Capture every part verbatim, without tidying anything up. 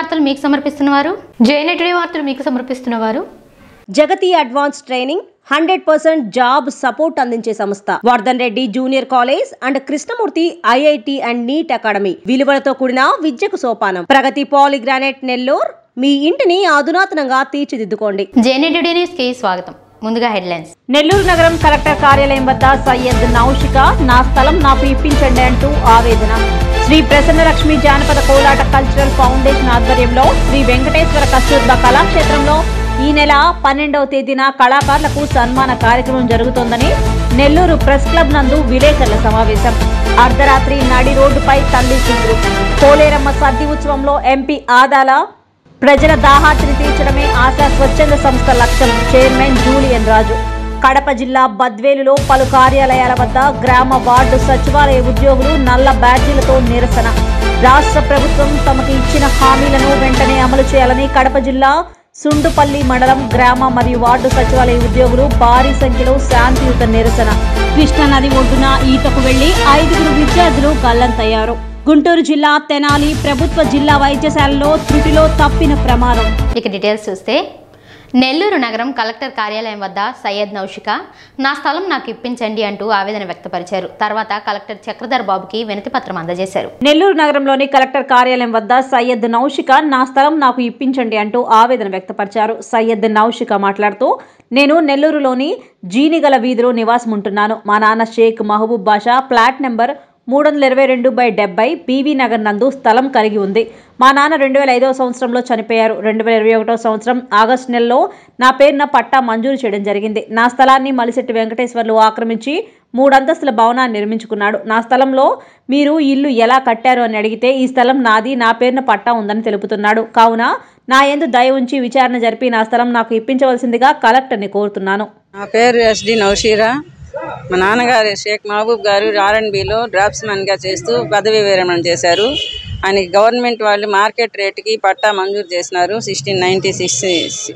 వార్తలు మీకు సమర్పిస్తున్నవారు జేఎన్‌టీవీ వార్తలు మీకు సమర్పిస్తున్నవారు Jagati advance training hundred percent job support అందించే సంస్థ Vardhan Reddy junior college and Krishnamurthy IIT and NEET academy విలువలతో కూడిన విద్యకు సోపానం ప్రగతి పాలిగ్రానైట్ నెల్లూరు మీ ఇంటిని అధునాతనంగా తీర్చిదిద్దుకోండి. జేఎన్‌టీవీ న్యూస్ కి స్వాగతం. ముందుగా హెడ్లైన్స్. నెల్లూరు నగరం కలెక్టర్ కార్యాలయం వద్ద సయ్యద్ నౌషిక నా స్థలం నాకు ఇప్పించండి అంటూ ఆవేదన. శ్రీ ప్రసన్నలక్ష్మి జానపద కోలాట కల్చరల్ ఫౌండేషన్ ఆధ్వర్యంలో శ్రీ వెంకటేశ్వర కస్తూర్బా కళాక్షేత్రంలో ఈ నెల పన్నెండవ తేదీన కళాకారులకు సన్మాన కార్యక్రమం జరుగుతోందని నెల్లూరు ప్రెస్ క్లబ్ నందు విలేకరుల సమావేశం. అర్ధరాత్రి నడి రోడ్డుపై తల్లి కూతురు పోలేరమ్మ సద్ది ఉత్సవంలో ఎంపీ ఆదాల ప్రజల దాహార్తిని తీర్చడమే ఆశా స్వచ్ఛంద సంస్థ లక్ష్యం. చైర్మన్ జూలియన్ రాజు. కడప జిల్లా బద్వేలులో పలు కార్యాలయాల వద్ద గ్రామ వార్డు సచివాలయ ఉద్యోగులు నల్ల బ్యాడ్జీలతో నిరసన. రాష్ట్ర ప్రభుత్వం తమకు ఇచ్చిన హామీలను వెంటనే అమలు చేయాలని కడప జిల్లా సుండుపల్లి మండలం గ్రామ మరియు వార్డు సచివాలయ ఉద్యోగులు భారీ సంఖ్యలో శాంతియుత నిరసన. కృష్ణా నది ఒడ్డున ఈతకు వెళ్లి ఐదుగురు విద్యార్థులు గల్లంతయ్యారు. గుంటూరు జిల్లా తెనాలి ప్రభుత్వ జిల్లా వైద్యశాలలో త్రుటిలో తప్పిన ప్రమాదం. ఇక డీటెయిల్స్ చూస్తే నెల్లూరు నగరం కలెక్టర్ కార్యాలయం వద్ద సయ్యద్ నౌషిక నా స్థలం నాకు ఇప్పించండి అంటూ ఆవేదన వ్యక్తపరిచారు. తర్వాత కలెక్టర్ చక్రధర్ బాబుకి వినతి పత్రం అందజేశారు. నెల్లూరు నగరంలోని కలెక్టర్ కార్యాలయం వద్ద సయ్యద్ నౌషిక నా స్థలం నాకు ఇప్పించండి అంటూ ఆవేదన వ్యక్తపరిచారు. సయ్యద్ నౌషిక మాట్లాడుతూ నేను నెల్లూరులోని జీనిగల వీధిలో నివాసం ఉంటున్నాను. మా నాన్న షేక్ మహబూబ్ బాషా ఫ్లాట్ నెంబర్ మూడు వందల ఇరవై రెండు బై డెబ్బై పీవీ నగర్ నందు స్థలం కలిగి ఉంది. మా నాన్న రెండు వేల ఐదవ సంవత్సరంలో చనిపోయారు. రెండు వేల ఇరవై ఒకటవ సంవత్సరం ఆగస్టు నెలలో నా పేరున పట్టా మంజూరు చేయడం జరిగింది. నా స్థలాన్ని మలిశెట్టి వెంకటేశ్వర్లు ఆక్రమించి మూడంతస్తుల భవనాన్ని నిర్మించుకున్నాడు. నా స్థలంలో మీరు ఇల్లు ఎలా కట్టారు అని అడిగితే ఈ స్థలం నాది, నా పేరున పట్టా ఉందని తెలుపుతున్నాడు. కావున నా యందు దయ ఉంచి విచారణ జరిపి నా స్థలం నాకు ఇప్పించవలసిందిగా కలెక్టర్ని కోరుతున్నాను. నా పేరు ఎస్డి నౌషీరా. మా నాన్నగారు షేక్ మహబూబ్ గారు ఆర్ఎండ్బిలో డ్రాప్స్మెన్గా చేస్తూ పదవి విరమణ చేశారు. ఆయనకి గవర్నమెంట్ వాళ్ళు మార్కెట్ రేటుకి పట్టా మంజూరు చేసినారు sixteen ninety sixty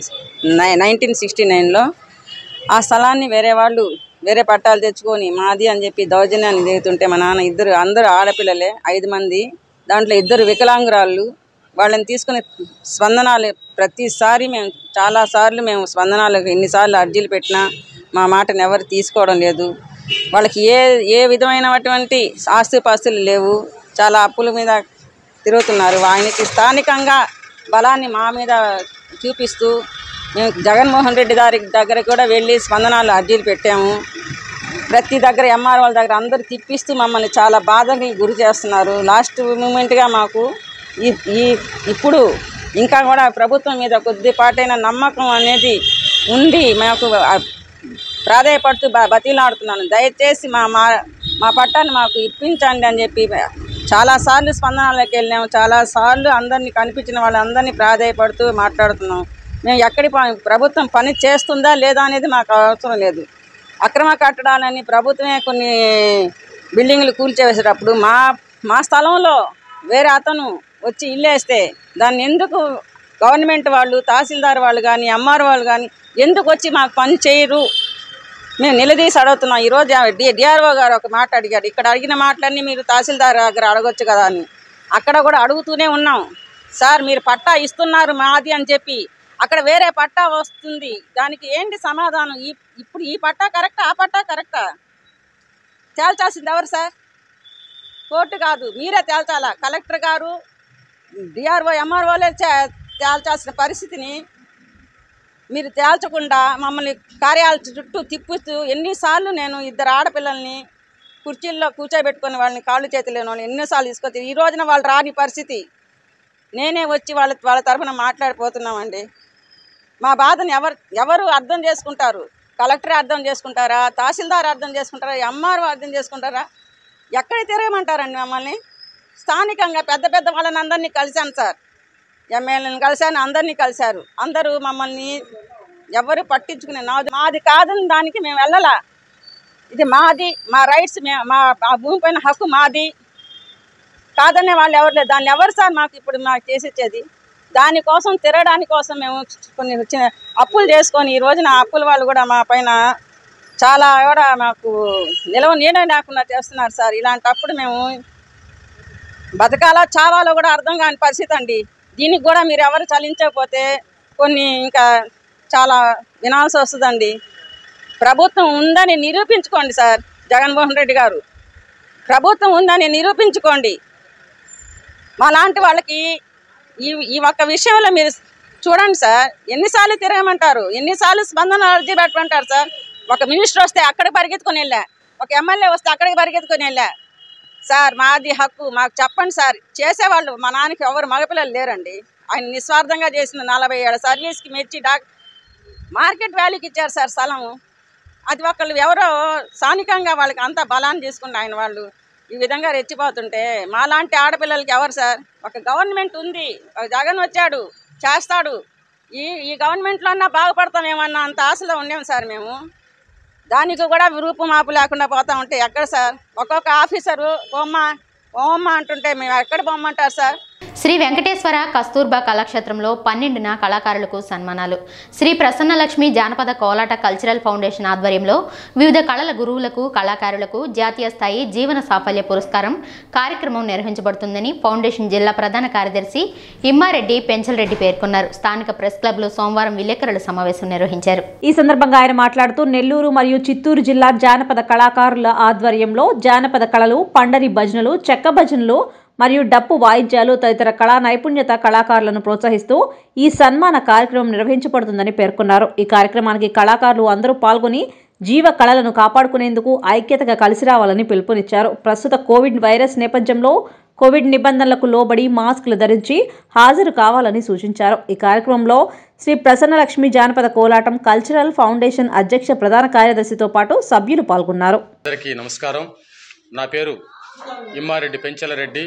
nineteen sixty నైన్లో. ఆ స్థలాన్ని వేరే వాళ్ళు వేరే పట్టాలు తెచ్చుకొని మాది అని చెప్పి దౌర్జన్యాన్ని దిగుతుంటే మా నాన్న ఇద్దరు అందరూ ఆడపిల్లలే ఐదు మంది, దాంట్లో ఇద్దరు వికలాంగురాళ్ళు. వాళ్ళని తీసుకుని స్పందనాలు ప్రతిసారి మేము చాలాసార్లు మేము స్పందనాలకు ఎన్నిసార్లు అర్జీలు పెట్టినా మా మాటను ఎవరు తీసుకోవడం లేదు. వాళ్ళకి ఏ ఏ విధమైనటువంటి ఆస్తిపాస్తులు లేవు, చాలా అప్పుల మీద తిరుగుతున్నారు. ఆయనకి స్థానికంగా బలాన్ని మా మీద చూపిస్తూ మేము జగన్మోహన్ రెడ్డి గారి దగ్గర కూడా వెళ్ళి స్పందనాలు అర్జీలు పెట్టాము. ప్రతి దగ్గర ఎంఆర్ఓల దగ్గర అందరూ తిప్పిస్తూ మమ్మల్ని చాలా బాధకి గురి చేస్తున్నారు. లాస్ట్ మూమెంట్గా మాకు ఈ ఈ ఇప్పుడు ఇంకా కూడా ప్రభుత్వం మీద కొద్దిపాటైన నమ్మకం అనేది ఉండి మాకు ప్రాధాయపడుతూ బ బతిలాడుతున్నాను దయచేసి మా మా మా పట్టాన్ని మాకు ఇప్పించండి అని చెప్పి చాలాసార్లు స్పందనలోకి వెళ్ళాము. చాలాసార్లు అందరినీ కనిపించిన వాళ్ళందరినీ ప్రాధాయపడుతూ మాట్లాడుతున్నాం. మేము ఎక్కడి ప్రభుత్వం పని చేస్తుందా లేదా అనేది మాకు అవసరం లేదు. అక్రమ కట్టడాలని ప్రభుత్వమే కొన్ని బిల్డింగ్లు కూల్చేసేటప్పుడు మా మా స్థలంలో వేరే అతను వచ్చి ఇల్లు వేస్తే దాన్ని ఎందుకు గవర్నమెంట్ వాళ్ళు, తహసీల్దార్ వాళ్ళు కానీ ఎంఆర్ఓ వాళ్ళు కానీ ఎందుకు వచ్చి మాకు పని చేయరు? మేము నిలదీసి అడుగుతున్నాం. ఈరోజు డి డిఆర్ఓ గారు ఒక మాట అడిగారు. ఇక్కడ అడిగిన మాటలన్నీ మీరు తహసీల్దార్ దగ్గర అడగొచ్చు కదా అని అక్కడ కూడా అడుగుతూనే ఉన్నాం. సార్ మీరు పట్టా ఇస్తున్నారు మాది అని చెప్పి అక్కడ వేరే పట్టా వస్తుంది, దానికి ఏంటి సమాధానం? ఈ ఇప్పుడు ఈ పట్టా కరెక్టా, ఆ పట్టా కరెక్టా? తేల్చాల్సింది ఎవరు సార్? కోర్టు కాదు, మీరే తేల్చాలా. కలెక్టర్ గారు, డిఆర్ఓ, ఎంఆర్ఓలే తేల్చాల్సిన పరిస్థితిని మీరు తేల్చకుండా మమ్మల్ని కార్యాలయ చుట్టూ తిప్పుతూ ఎన్నిసార్లు నేను ఇద్దరు ఆడపిల్లల్ని కుర్చీల్లో కూర్చోబెట్టుకుని వాళ్ళని కాళ్ళు చేతులు లేని వాళ్ళని ఎన్నిసార్లు తీసుకొచ్చి ఈ రోజున వాళ్ళు రాని పరిస్థితి. నేనే వచ్చి వాళ్ళ వాళ్ళ తరఫున మాట్లాడిపోతున్నామండి. మా బాధను ఎవరు ఎవరు అర్థం చేసుకుంటారు? కలెక్టరే అర్థం చేసుకుంటారా? తహసీల్దార్ అర్థం చేసుకుంటారా? ఎంఆర్ఓ అర్థం చేసుకుంటారా? ఎక్కడ తిరగమంటారండి మమ్మల్ని? స్థానికంగా పెద్ద పెద్ద వాళ్ళని అందరినీ కలిశాను సార్, ఎమ్మెల్యేలను కలిశాను, అందరినీ కలిశారు. అందరూ మమ్మల్ని ఎవరు పట్టించుకునే నాది మాది కాదని దానికి మేము వెళ్ళాలా. ఇది మాది, మా రైట్స్, మా భూమి పైన హక్కు మాది కాదనే వాళ్ళు ఎవరు లేదు. దాన్ని ఎవరు సార్ మాకు ఇప్పుడు మాకు చేసిచ్చేది? దానికోసం తిరగడానికి కోసం మేము కొన్ని చిన్న అప్పులు చేసుకొని ఈ రోజున అప్పుల వాళ్ళు కూడా మా పైన చాలా కూడా మాకు నిలవ నీడ లేకుండా చేస్తున్నారు సార్. ఇలాంటప్పుడు మేము బతకాలా చావాలో కూడా అర్థం కాని పరిస్థితి అండి. దీనికి కూడా మీరు ఎవరు చలించకపోతే కొన్ని ఇంకా చాలా వినాల్సి వస్తుందండి. ప్రభుత్వం ఉందని నిరూపించుకోండి సార్. జగన్మోహన్ రెడ్డి గారు ప్రభుత్వం ఉందని నిరూపించుకోండి. మా లాంటి వాళ్ళకి ఈ ఈ ఒక్క విషయంలో మీరు చూడండి సార్. ఎన్నిసార్లు తిరగమంటారు, ఎన్నిసార్లు స్పందన అర్జీ పెట్టమంటారు సార్. ఒక మినిస్టర్ వస్తే అక్కడికి పరిగెత్తుకొని వెళ్ళా, ఒక ఎమ్మెల్యే వస్తే అక్కడికి పరిగెత్తుకొని వెళ్ళా. సార్ మాది హక్కు, మాకు చెప్పండి సార్. చేసేవాళ్ళు మా నాన్నకి ఎవరు మగపిల్లలు లేరండి. ఆయన నిస్వార్థంగా చేసిన నలభై ఏళ్ళ సర్వీస్కి మెచ్చి డాక్ మార్కెట్ వాల్యూకి ఇచ్చారు సార్ స్థలము. అది ఒకళ్ళు ఎవరో స్థానికంగా వాళ్ళకి అంత బలాన్ని తీసుకుని ఆయన వాళ్ళు ఈ విధంగా రెచ్చిపోతుంటే మాలాంటి ఆడపిల్లలకి ఎవరు సార్? ఒక గవర్నమెంట్ ఉంది, ఒక జగన్ వచ్చాడు చేస్తాడు, ఈ ఈ గవర్నమెంట్లో అన్నా బాగుపడతామేమన్నా అంత ఆశలో ఉండేము సార్ మేము. దానికి కూడా రూపు మాపు లేకుండా పోతా ఉంటే ఎక్కడ సార్? ఒక్కొక్క ఆఫీసరు బొమ్మ బొమ్మ అంటుంటే మేము ఎక్కడ బొమ్మంటారు సార్? శ్రీ వెంకటేశ్వర కస్తూర్బా కళాక్షేత్రంలో పన్నెండున కళాకారులకు సన్మానాలు. శ్రీ ప్రసన్నలక్ష్మి జానపద కోలాట కల్చరల్ ఫౌండేషన్ ఆధ్వర్యంలో వివిధ కళల గురువులకు కళాకారులకు జాతీయ స్థాయి జీవన సాఫల్య పురస్కారం కార్యక్రమం నిర్వహించబడుతుందని ఫౌండేషన్ జిల్లా ప్రధాన కార్యదర్శి ఇమ్మారెడ్డి పెంచలరెడ్డి పేర్కొన్నారు. స్థానిక ప్రెస్ క్లబ్ లో సోమవారం విలేకరుల సమావేశం నిర్వహించారు. ఈ సందర్భంగా ఆయన మాట్లాడుతూ నెల్లూరు మరియు చిత్తూరు జిల్లా జానపద కళాకారుల ఆధ్వర్యంలో జానపద కళలు, పండరి భజనలు, చెక్క భజనలు మరియు డప్పు వాయిద్యాలు తదితర కళా నైపుణ్యత కళాకారులను ప్రోత్సహిస్తూ ఈ సన్మాన కార్యక్రమం నిర్వహించబడుతుందని పేర్కొన్నారు. ఈ కార్యక్రమానికి కళాకారులు అందరూ పాల్గొని జీవ కళలను కాపాడుకునేందుకు ఐక్యతగా కలిసి రావాలని పిలుపునిచ్చారు. ప్రస్తుత కోవిడ్ వైరస్ నేపథ్యంలో కోవిడ్ నిబంధనలకు లోబడి మాస్కులు ధరించి హాజరు కావాలని సూచించారు. ఈ కార్యక్రమంలో శ్రీ ప్రసన్నలక్ష్మి జానపద కోలాటం కల్చరల్ ఫౌండేషన్ అధ్యక్ష ప్రధాన కార్యదర్శితో పాటు సభ్యులు పాల్గొన్నారు. అందరికీ నమస్కారం. నా పేరు ఇమ్మారెడ్డి పెంచలరెడ్డి.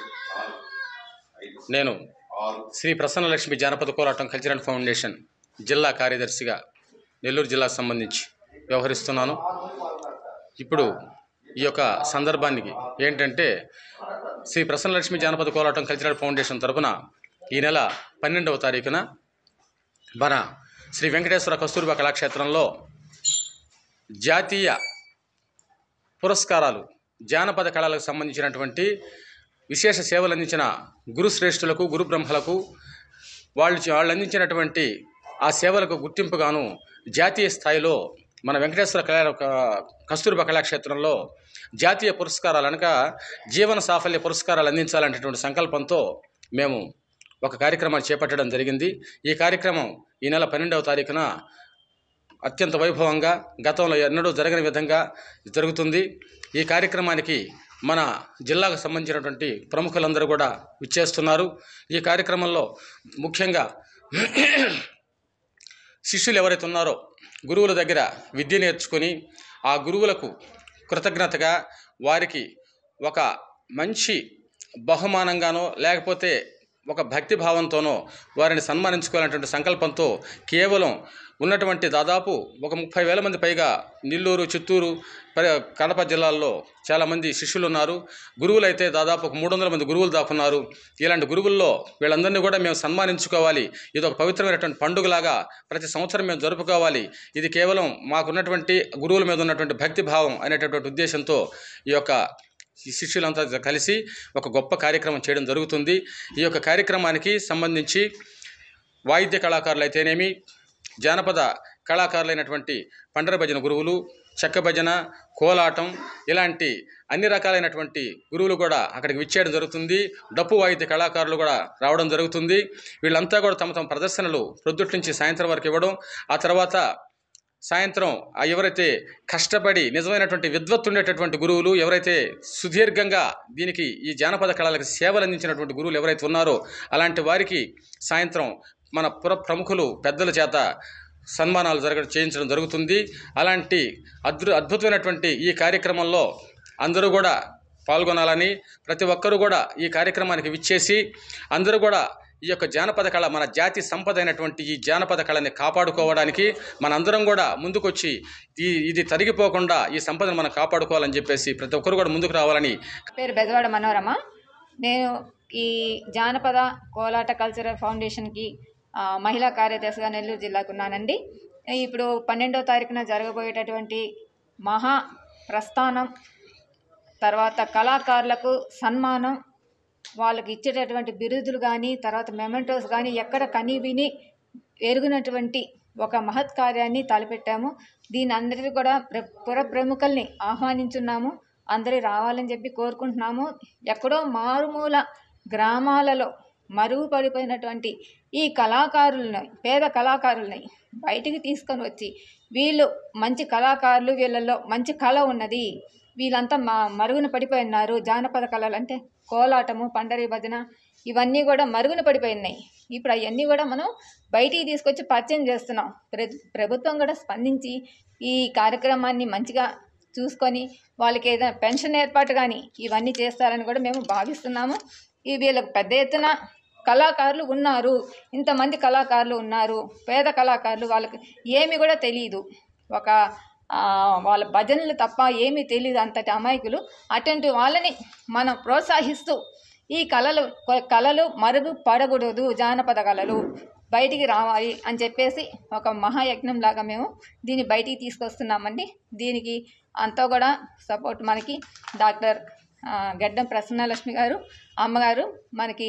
నేను శ్రీ ప్రసన్నలక్ష్మి జానపద కోలాటం కల్చరల్ ఫౌండేషన్ జిల్లా కార్యదర్శిగా నెల్లూరు జిల్లాకు సంబంధించి వ్యవహరిస్తున్నాను. ఇప్పుడు ఈ యొక్క సందర్భానికి ఏంటంటే శ్రీ ప్రసన్నలక్ష్మి జానపద కోలాటం కల్చరల్ ఫౌండేషన్ తరఫున ఈ నెల పన్నెండవ తారీఖున మన శ్రీ వెంకటేశ్వర కస్తూర్బా కళాక్షేత్రంలో జాతీయ పురస్కారాలు జానపద కళలకు సంబంధించినటువంటి విశేష సేవలు అందించిన గురు శ్రేష్ఠులకు, గురు బ్రహ్మలకు వాళ్ళు వాళ్ళు అందించినటువంటి ఆ సేవలకు గుర్తింపుగాను జాతీయ స్థాయిలో మన వెంకటేశ్వర కళా కస్తూర్బా కళాక్షేత్రంలో జాతీయ పురస్కారాలు అనగా జీవన సాఫల్య పురస్కారాలు అందించాలనేటువంటి సంకల్పంతో మేము ఒక కార్యక్రమాన్ని చేపట్టడం జరిగింది. ఈ కార్యక్రమం ఈ నెల పన్నెండవ తారీఖున అత్యంత వైభవంగా గతంలో ఎన్నడూ జరగని విధంగా జరుగుతుంది. ఈ కార్యక్రమానికి మన జిల్లాకు సంబంధించినటువంటి ప్రముఖులందరూ కూడా విచ్చేస్తున్నారు. ఈ కార్యక్రమంలో ముఖ్యంగా శిష్యులు ఎవరైతే ఉన్నారో గురువుల దగ్గర విద్య నేర్చుకొని ఆ గురువులకు కృతజ్ఞతగా వారికి ఒక మంచి బహుమానంగానో లేకపోతే ఒక భక్తి భావంతోనో వారిని సన్మానించుకోవాలనేటువంటి సంకల్పంతో కేవలం ఉన్నటువంటి దాదాపు ఒక ముప్పై వేల మంది పైగా నెల్లూరు, చిత్తూరు, కడప జిల్లాల్లో చాలామంది శిష్యులు ఉన్నారు. గురువులు అయితే దాదాపు ఒక మూడు వందల మంది గురువులు దాకున్నారు. ఇలాంటి గురువుల్లో వీళ్ళందరినీ కూడా మేము సన్మానించుకోవాలి. ఇది ఒక పవిత్రమైనటువంటి పండుగలాగా ప్రతి సంవత్సరం మేము జరుపుకోవాలి. ఇది కేవలం మాకున్నటువంటి గురువుల మీద ఉన్నటువంటి భక్తి భావం అనేటటువంటి ఉద్దేశంతో ఈ యొక్క ఈ శిష్యులంతా కలిసి ఒక గొప్ప కార్యక్రమం చేయడం జరుగుతుంది. ఈ యొక్క కార్యక్రమానికి సంబంధించి వాయిద్య కళాకారులు అయితేనేమి, జానపద కళాకారులైనటువంటి పండర భజన గురువులు, చెక్క భజన, కోలాటం ఇలాంటి అన్ని రకాలైనటువంటి గురువులు కూడా అక్కడికి విచ్చేయడం జరుగుతుంది. డప్పు వాయిద్య కళాకారులు కూడా రావడం జరుగుతుంది. వీళ్ళంతా కూడా తమ తమ ప్రదర్శనలు ప్రొద్దుటి నుంచి సాయంత్రం వరకు ఇవ్వడం, ఆ తర్వాత సాయంత్రం ఎవరైతే కష్టపడి నిజమైనటువంటి విద్వత్తు ఉండేటటువంటి గురువులు, ఎవరైతే సుదీర్ఘంగా దీనికి ఈ జానపద కళలకు సేవలు అందించినటువంటి గురువులు ఎవరైతే ఉన్నారో అలాంటి వారికి సాయంత్రం మన పుర ప్రముఖులు పెద్దల చేత సన్మానాలు జరగ చేయించడం జరుగుతుంది. అలాంటి అద్భు అద్భుతమైనటువంటి ఈ కార్యక్రమంలో అందరూ కూడా పాల్గొనాలని, ప్రతి ఒక్కరూ కూడా ఈ కార్యక్రమానికి విచ్చేసి అందరూ కూడా ఈ యొక్క జానపద కళ మన జాతి సంపద అయినటువంటి ఈ జానపద కళని కాపాడుకోవడానికి మనందరం కూడా ముందుకొచ్చి ఈ ఇది తరిగిపోకుండా ఈ సంపదను మనం కాపాడుకోవాలని చెప్పేసి ప్రతి ఒక్కరు కూడా ముందుకు రావాలని. పేరు బెజవాడ మనోరమ. నేను ఈ జానపద కోలాట కల్చరల్ ఫౌండేషన్కి మహిళా కార్యదర్శిగా నెల్లూరు జిల్లాకు ఉన్నానండి. ఇప్పుడు పన్నెండో తారీఖున జరగబోయేటటువంటి మహా ప్రస్థానం తర్వాత కళాకారులకు సన్మానం వాళ్ళకి ఇచ్చేటటువంటి బిరుదులు కానీ తర్వాత మెమెంటోస్ కానీ ఎక్కడ కని విని ఎరుగునటువంటి ఒక మహత్ కార్యాన్ని తలపెట్టాము. దీని అందరికీ కూడా ప్ర పుర ప్రముఖుల్ని ఆహ్వానించున్నాము. అందరూ రావాలని చెప్పి కోరుకుంటున్నాము. ఎక్కడో మారుమూల గ్రామాలలో మరుగుపడిపోయినటువంటి ఈ కళాకారులని, పేద కళాకారులని బయటికి తీసుకొని వచ్చి వీళ్ళు మంచి కళాకారులు, వీళ్ళల్లో మంచి కళ ఉన్నది, వీళ్ళంతా మా మరుగున పడిపోయి ఉన్నారు. జానపద కళలు అంటే కోలాటము, పండరి భజన ఇవన్నీ కూడా మరుగున పడిపోయి ఉన్నాయి. ఇప్పుడు అవన్నీ కూడా మనం బయటికి తీసుకొచ్చి పరిచయం చేస్తున్నాం. ప్ర ప్రభుత్వం కూడా స్పందించి ఈ కార్యక్రమాన్ని మంచిగా చూసుకొని వాళ్ళకి ఏదైనా పెన్షన్ ఏర్పాటు కానీ ఇవన్నీ చేస్తారని కూడా మేము భావిస్తున్నాము. ఈ వీళ్ళకి పెద్ద ఎత్తున కళాకారులు ఉన్నారు, ఇంతమంది కళాకారులు ఉన్నారు, పేద కళాకారులు, వాళ్ళకి ఏమి కూడా తెలియదు, ఒక వాళ్ళ భజనలు తప్ప ఏమీ తెలియదు, అంతటి అమాయకులు. అటువంటి వాళ్ళని మనం ప్రోత్సహిస్తూ ఈ కళలు కళలు మరుగు పడకూడదు, జానపద కళలు బయటికి రావాలి అని చెప్పేసి ఒక మహాయజ్ఞం లాగా మేము దీన్ని బయటికి తీసుకొస్తున్నామండి. దీనికి అంతా కూడా సపోర్ట్ మనకి డాక్టర్ గడ్డం ప్రసన్నలక్ష్మి గారు అమ్మగారు మనకి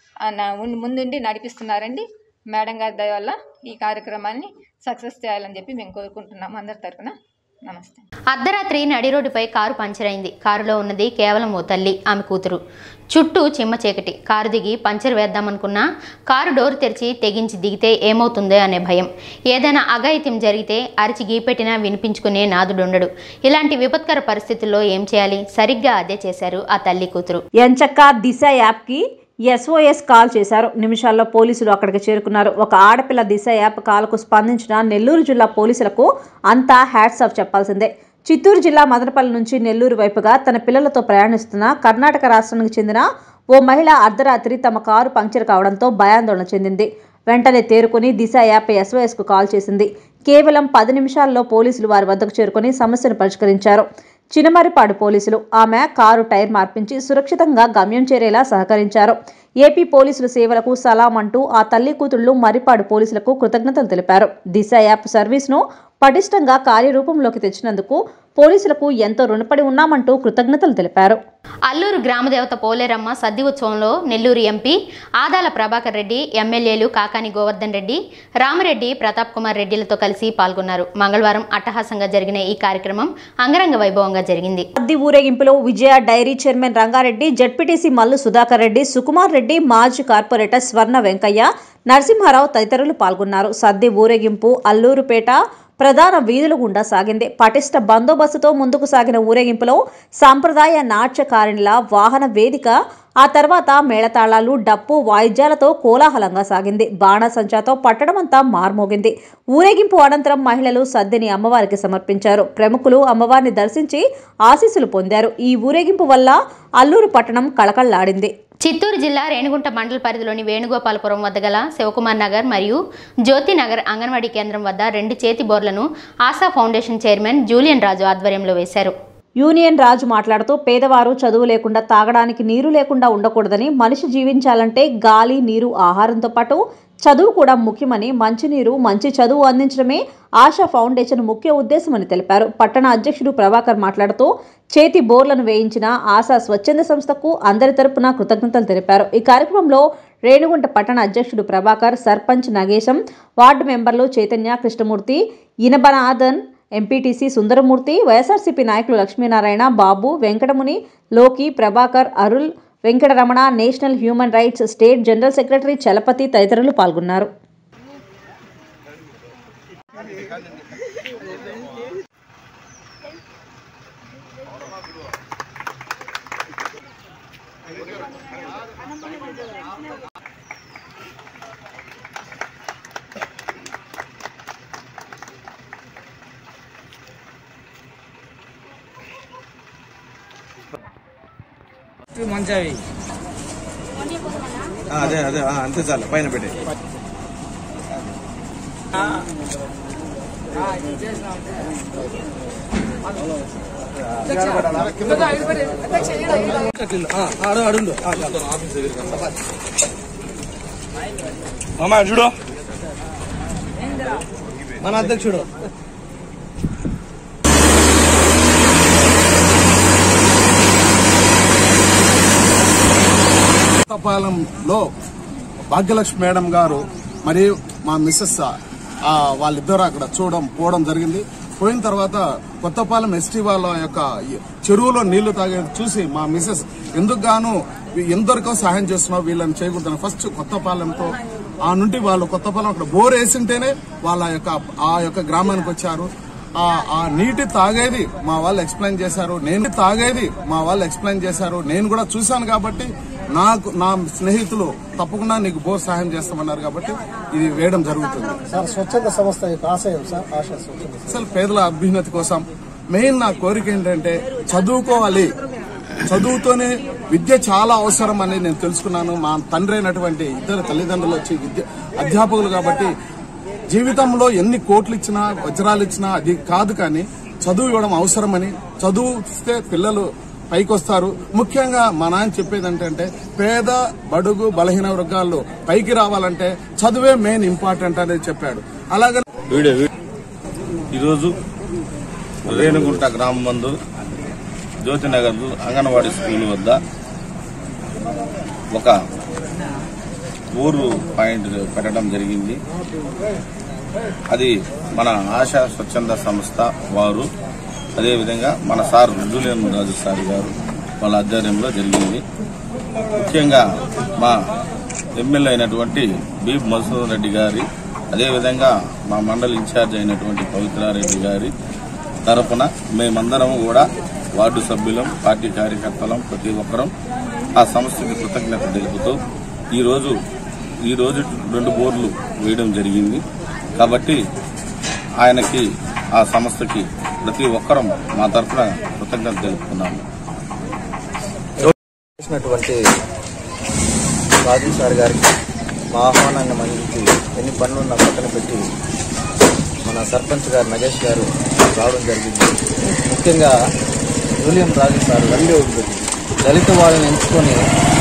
ముందుండి నడిపిస్తున్నారండి. మేడం గారి దయ వల్ల ఈ కార్యక్రమాన్ని సక్సెస్ చేయాలని చెప్పి మేము కోరుకుంటున్నాము అందరి తరఫున. నమస్తే. అర్ధరాత్రి నడి రోడ్డుపై కారు పంచర్ అయింది. కారులో ఉన్నది కేవలం ఓ తల్లి, ఆమె కూతురు. చుట్టూ చిమ్మ చీకటి. కారు దిగి పంచర్ వేద్దామనుకున్నా కారు డోర్ తెరిచి తెగించి దిగితే ఏమవుతుందో అనే భయం. ఏదైనా అఘాయిత్యం జరిగితే అరిచి గీపెట్టినా వినిపించుకునే నాదుడుండడు. ఇలాంటి విపత్కర పరిస్థితుల్లో ఏం చేయాలి? సరిగ్గా అదే చేశారు ఆ తల్లి కూతురు. ఎంచక్కా దిశ యాప్కి ఎస్ఓఎస్ కాల్ చేశారు. నిమిషాల్లో పోలీసులు అక్కడికి చేరుకున్నారు. ఒక ఆడపిల్ల దిశ యాప్ కాల్కు స్పందించిన నెల్లూరు జిల్లా పోలీసులకు అంతా హ్యాట్స్ ఆఫ్ చెప్పాల్సిందే. చిత్తూరు జిల్లా మదనపల్లి నుంచి నెల్లూరు వైపుగా తన పిల్లలతో ప్రయాణిస్తున్న కర్ణాటక రాష్ట్రానికి చెందిన ఓ మహిళ అర్ధరాత్రి తమ కారు పంక్చర్ కావడంతో భయాందోళన చెందింది. వెంటనే తేరుకుని దిశ యాప్ ఎస్ఓఎస్కు కాల్ చేసింది. కేవలం పది నిమిషాల్లో పోలీసులు వారి వద్దకు చేరుకుని సమస్యను పరిష్కరించారు. చినమరిపాడు పోలీసులు ఆమె కారు టైర్ మార్పించి సురక్షితంగా గమ్యం చేరేలా సహకరించారు. ఏపీ పోలీసుల సేవలకు సలాం అంటూ ఆ తల్లి కూతుళ్లు మరిపాడు పోలీసులకు కృతజ్ఞతలు తెలిపారు. దిశ యాప్ సర్వీస్ను పటిష్టంగా కార్యరూపంలోకి తెచ్చినందుకు పోలీసులకు ఎంతో రుణపడి ఉన్నామంటూ కృతజ్ఞతలు తెలిపారు. అల్లూరు గ్రామదేవత పోలేరమ్మ సద్ది ఉత్సవంలో నెల్లూరు ఎంపీ ఆదాల ప్రభాకర్ రెడ్డి, ఎమ్మెల్యేలు కాకాని గోవర్ధన్ రెడ్డి, రామరెడ్డి, ప్రతాప్ కుమార్ రెడ్డిలతో కలిసి పాల్గొన్నారు. మంగళవారం అట్టహాసంగా జరిగిన ఈ కార్యక్రమం అంగరంగ వైభవంగా జరిగింది. సద్ది ఊరేగింపులో Vijaya dairy chairman Rangareddy, ZPTC Mallu Sudhakar Reddy, Sukumar Reddy, మాజీ కార్పొరేటర్ స్వర్ణ వెంకయ్య, నరసింహారావు తదితరులు పాల్గొన్నారు. సద్ది ఊరేగింపు అల్లూరుపేట ప్రధాన వీధుల గుండా సాగింది. పటిష్ట బందోబస్తుతో ముందుకు సాగిన ఊరేగింపులో సాంప్రదాయ నాట్యకారిణిల వాహన వేదిక, ఆ తర్వాత మేళతాళాలు, డప్పు వాయిద్యాలతో కోలాహలంగా సాగింది. బాణసంచాతో పట్టణమంతా మార్మోగింది. ఊరేగింపు అనంతరం మహిళలు సద్దిని అమ్మవారికి సమర్పించారు. ప్రముఖులు అమ్మవారిని దర్శించి ఆశీస్సులు పొందారు. ఈ ఊరేగింపు వల్ల అల్లూరు పట్టణం కళకళలాడింది. చిత్తూరు జిల్లా రేణిగుంట మండల పరిధిలోని వేణుగోపాలపురం వద్ద గల శివకుమార్ నగర్ మరియు జ్యోతి నగర్ అంగన్వాడీ కేంద్రం వద్ద రెండు చేతి బోర్లను Asha foundation chairman Julian Raju ఆధ్వర్యంలో వేశారు. యూనియన్ రాజు మాట్లాడుతూ పేదవారు చదువు లేకుండా తాగడానికి నీరు లేకుండా ఉండకూడదని, మనిషి జీవించాలంటే గాలి, నీరు, ఆహారంతో పాటు చదువు కూడా ముఖ్యమని, మంచినీరు, మంచి చదువు అందించడమే ఆశా ఫౌండేషన్ ముఖ్య ఉద్దేశమని తెలిపారు. పట్టణ అధ్యక్షుడు ప్రభాకర్ మాట్లాడుతూ చేతి బోర్లను వేయించిన ఆశా స్వచ్ఛంద సంస్థకు అందరి తరపున కృతజ్ఞతలు తెలిపారు. ఈ కార్యక్రమంలో రేణిగుంట పట్టణ అధ్యక్షుడు ప్రభాకర్, సర్పంచ్ నగేశం, వార్డు మెంబర్లు చైతన్య, కృష్ణమూర్తి, ఇనబనాథన్, ఎంపీటీసీ సుందరమూర్తి, వైఎస్ఆర్సీపీ నాయకులు Lakshminarayana, Babu, Venkatamuni, Loki, Prabhakar, Arul, Venkataramana, national human rights state general secretary Chalapathi తదితరులు పాల్గొన్నారు. మంచివి అదే అదే అంతే చాలు పైన పెట్టి అడుగు అమ్మా చూడు మన అధ్యక్షుడు కొత్తపాలెంలో భాగ్యలక్ష్మి మేడం గారు మరియు మా మిస్సెస్ వాళ్ళిద్దరు అక్కడ చూడడం పోవడం జరిగింది. పోయిన తర్వాత కొత్తపాలెం ఎస్టీ వాళ్ళ యొక్క చెరువులో నీళ్లు తాగేది చూసి మా మిస్సెస్ ఎందుకు గాను ఎందరికో సహాయం చేస్తున్నావు వీళ్ళని చేయకూడదని ఫస్ట్ కొత్తపాలెంతో ఆ నుండి వాళ్ళు కొత్తపాలెం అక్కడ బోర్ వేసింటేనే వాళ్ళ యొక్క ఆ యొక్క గ్రామానికి వచ్చారు. ఆ నీటి తాగేది మా వాళ్ళు ఎక్స్ప్లెయిన్ చేశారు. నేను తాగేది మా వాళ్ళు ఎక్స్ప్లెయిన్ చేశారు. నేను కూడా చూశాను కాబట్టి నాకు నా స్నేహితులు తప్పకుండా నీకు బోర్ సహాయం చేస్తామన్నారు కాబట్టి ఇది వేయడం జరుగుతుంది. సార్ స్వచ్ఛంద సంస్థ ఆశయం సార్ ఆశ అసలు పేదల అభ్యున్నతి కోసం మెయిన్ నా కోరిక ఏంటంటే చదువుకోవాలి, చదువుతోనే విద్య చాలా అవసరం అని నేను తెలుసుకున్నాను. మా తండ్రి అయినటువంటి ఇద్దరు తల్లిదండ్రులు వచ్చి విద్య అధ్యాపకులు కాబట్టి జీవితంలో ఎన్ని కోట్లు ఇచ్చినా వజ్రాలు ఇచ్చినా అది కాదు, కానీ చదువు ఇవ్వడం అవసరమని, చదువుస్తే పిల్లలు పైకి వస్తారు. ముఖ్యంగా మా నాన్న చెప్పేది ఏంటంటే పేద బడుగు బలహీన వర్గాల్లో పైకి రావాలంటే చదువే మెయిన్ ఇంపార్టెంట్ అనేది చెప్పాడు. అలాగే ఈరోజు రేణుగుంట గ్రామం నందు జ్యోతినగర్ అంగన్వాడీ స్కూల్ వద్ద ఒక ఊరు పాయింట్ పెట్టడం జరిగింది. అది మన ఆశా స్వచ్ఛంద సంస్థ వారు, అదేవిధంగా మన సార్ జూలియన్ రాజు సార్ గారు వాళ్ళ ఆధ్వర్యంలో జరిగింది. ముఖ్యంగా మా ఎమ్మెల్యే అయినటువంటి బి మధుసూదన్ రెడ్డి గారి, అదేవిధంగా మా మండలి ఇన్ఛార్జ్ అయినటువంటి పవిత్రారెడ్డి గారి తరఫున మేమందరం కూడా వార్డు సభ్యులం, పార్టీ కార్యకర్తలం, ప్రతి ఒక్కరం ఆ సంస్థకి కృతజ్ఞత తెలుపుతూ ఈరోజు ఈరోజు రెండు బోర్లు వేయడం జరిగింది. కాబట్టి ఆయనకి ఆ సంస్థకి ప్రతి ఒక్కరం మా తరఫున కృతజ్ఞత తెలుపుతున్నాము. రాజు సార్ గారికి మా ఆహ్వానాన్ని మన్నించి ఎన్ని పనులున్నా పక్కన పెట్టి మన సర్పంచ్ గారు నగేష్ గారు రావడం జరిగింది. ముఖ్యంగా జూలియన్ రాజు సార్ దళిత వాళ్ళని ఎంచుకొని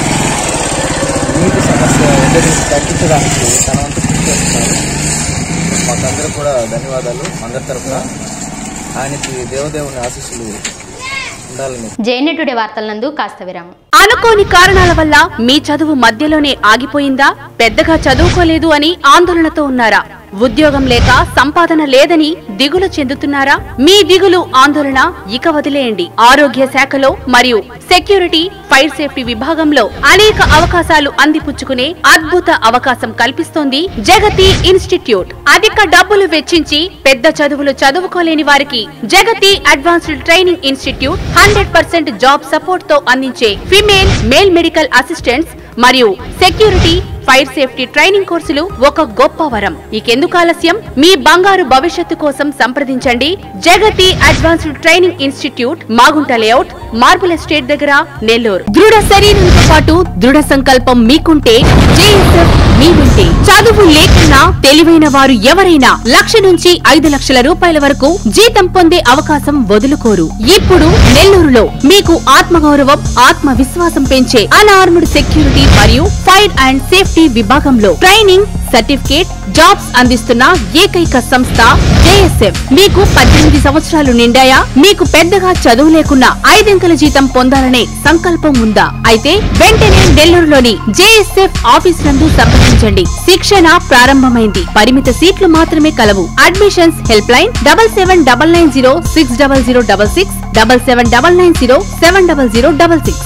నీటి సమస్య ఎదురు తగ్గించడానికి తన వంతు కృషి చేస్తున్నారు. మాకందరూ కూడా ధన్యవాదాలు. అందరి తరఫున ఆయనకి దేవదేవుని ఆశీస్సులు ఉండాలని. జేఎన్ఏ టుడే వార్తలందు కాస్త విరామం. అనుకోని కారణాల వల్ల మీ చదువు మధ్యలోనే ఆగిపోయిందా? పెద్దగా చదువుకోలేదు అని ఆందోళనతో ఉన్నారా? ఉద్యోగం లేక సంపాదన లేదని దిగులు చెందుతున్నారా? మీ దిగులు ఆందోళన ఇక వదిలేయండి. ఆరోగ్య శాఖలో మరియు సెక్యూరిటీ ఫైర్ సేఫ్టీ విభాగంలో అనేక అవకాశాలు అందిపుచ్చుకునే అద్భుత అవకాశం కల్పిస్తోంది జగతి ఇన్స్టిట్యూట్. అధిక డబ్బులు వెచ్చించి పెద్ద చదువులు చదువుకోలేని వారికి Jagati advanced training institute hundred percent job support తో అందించే ఫిమేల్ మేల్ మెడికల్ అసిస్టెంట్స్ మరియు సెక్యూరిటీ ఫైర్ సేఫ్టీ ట్రైనింగ్ కోర్సులు ఒక గొప్ప వరం. ఇకెందుకు ఆలస్యం? మీ బంగారు భవిష్యత్తు కోసం సంప్రదించండి Jagati advanced training institute, Magunta layout, marble estate దగ్గర, నెల్లూరు. దృఢ శరీరంతో పాటు దృఢ సంకల్పం మీకుంటే జేఎస్ఎఫ్ మీ ఉంటే. చదువు లేకున్నా తెలివైన వారు ఎవరైనా లక్ష నుంచి ఐదు లక్షల రూపాయల వరకు జీతం పొందే అవకాశం వదులుకోరు. ఇప్పుడు నెల్లూరులో మీకు ఆత్మగౌరవం, ఆత్మవిశ్వాసం పెంచే అన్ఆర్మ్డ్ సెక్యూరిటీ మరియు ఫైర్ అండ్ సేఫ్టీ విభాగంలో ట్రైనింగ్, సర్టిఫికేట్, జాబ్స్ అందిస్తున్న ఏకైక సంస్థ జేఎస్ఎఫ్. మీకు పద్దెనిమిది సంవత్సరాలు నిండాయా? మీకు పెద్దగా చదువు లేకున్నా ఐదింకల జీతం పొందాలనే సంకల్పం ఉందా? అయితే వెంటనే నెల్లూరులోని జేఎస్ఎఫ్ ఆఫీస్ నందు సంప్రదించండి. శిక్షణ ప్రారంభమైంది. పరిమిత సీట్లు మాత్రమే కలవు. Admissions help line double seven double nine zero six double zero double six double seven double nine zero seven double zero double six.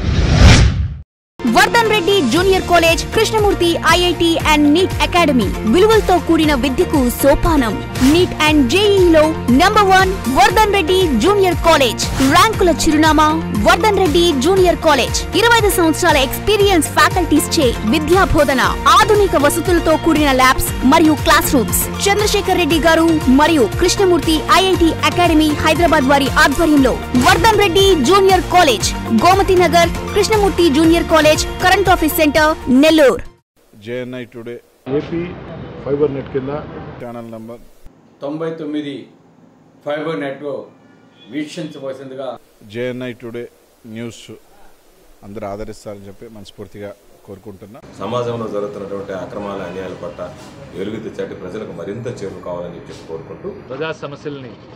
Vardhan Reddy junior college, Krishnamurthy IIT and NEET academy. విలువలతో కూడిన విద్యకు సోపానం. నీట్ అండ్ జేఈలో number one Vardhan Reddy junior college. ర్యాంకుల చిరునామా Vardhan Reddy junior college. ఇరవై ఐదు సంవత్సరాల ఎక్స్పీరియన్స్ ఫ్యాకల్టీస్ చే విద్యా బోధన, ఆధునిక వసతులతో కూడిన ల్యాబ్స్ మరియు క్లాస్ రూమ్స్. చంద్రశేఖర్ రెడ్డి గారు మరియు కృష్ణమూర్తి ఐఐటి అకాడమీ హైదరాబాద్ వారి ఆధ్వర్యంలో Vardhan Reddy junior college, Gomathi Nagar, Krishnamurthy junior college, current office centre, Nellore. JNI today AP fibre net కింద ఛానల్ నంబర్ తొంభై తొమ్మిది ఫైబర్ నెట్ వీక్షించవలసిందిగా జేఎన్ఐ టుడే న్యూస్ అందరూ ఆదరిస్తారని చెప్పి మనస్ఫూర్తిగా కోరుకుంటున్నా. సమాజంలో జరుగుతున్నటువంటి అక్రమాల అన్యాయాల పట్ల వెలుగు తెచ్చాటి ప్రజలకు మరింత చేరువ కావాలని చెప్పి కోరుకుంటూ ప్రజా సమస్యల్ని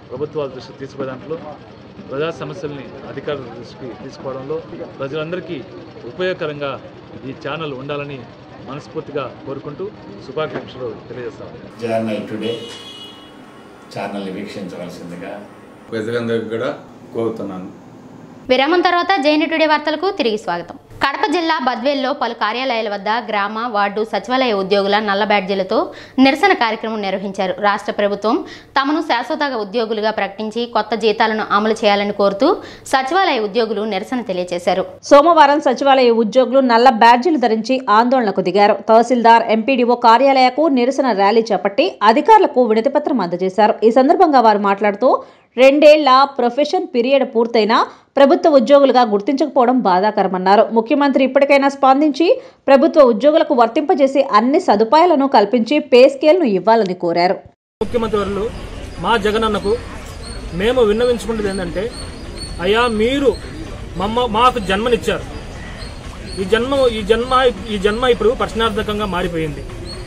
ప్రభుత్వాల దృష్టికి తీసుకునే దాంట్లో ప్రజా సమస్యల్ని అధికారుల దృష్టికి తీసుకోవడంలో ప్రజలందరికీ ఉపయోగకరంగా ఈ ఛానల్ ఉండాలని మనస్ఫూర్తిగా కోరుకుంటూ శుభాకాంక్షలు తెలియజేస్తాం. జగన్ టుడే ఛానల్ని వీక్షించవలసిందిగా ప్రజలందరికీ కూడా కోరుతున్నాను. విరామం తర్వాత జేఎన్యూ టుడే వార్తలకు తిరిగి స్వాగతం. కడప జిల్లా బద్వేల్లో పలు కార్యాలయాల వద్ద గ్రామ వార్డు సచివాలయ ఉద్యోగుల నల్ల బ్యాడ్జీలతో నిరసన కార్యక్రమం నిర్వహించారు. రాష్ట్ర ప్రభుత్వం తమను శాశ్వత ఉద్యోగులుగా ప్రకటించి కొత్త జీతాలను అమలు చేయాలని కోరుతూ సచివాలయ ఉద్యోగులు నిరసన తెలియజేశారు. సోమవారం సచివాలయ ఉద్యోగులు నల్ల బ్యాడ్జీలు ధరించి ఆందోళనకు దిగారు. తహసీల్దార్, ఎంపీడీఓ కార్యాలయకు నిరసన ర్యాలీ చేపట్టి అధికారులకు వినతిపత్రం అందజేశారు. ఈ సందర్భంగా వారు మాట్లాడుతూ రెండేళ్ల ప్రొఫెషన్ పీరియడ్ పూర్తయినా ప్రభుత్వ ఉద్యోగులుగా గుర్తించకపోవడం బాధాకరమన్నారు. ముఖ్యమంత్రి ఇప్పటికైనా స్పందించి ప్రభుత్వ ఉద్యోగులకు వర్తింపజేసి అన్ని సదుపాయాలను కల్పించి పే స్కేల్ను ఇవ్వాలని కోరారు. ముఖ్యమంత్రి వర్యులు మా జగనన్నకు మేము విన్నవించుకున్నది ఏంటంటే, అయ్యా మీరు మమ్మ మాకు జన్మనిచ్చారు. ఈ జన్మ ఈ జన్మ ఈ జన్మ ఇప్పుడు ప్రశ్నార్థకంగా మారిపోయింది.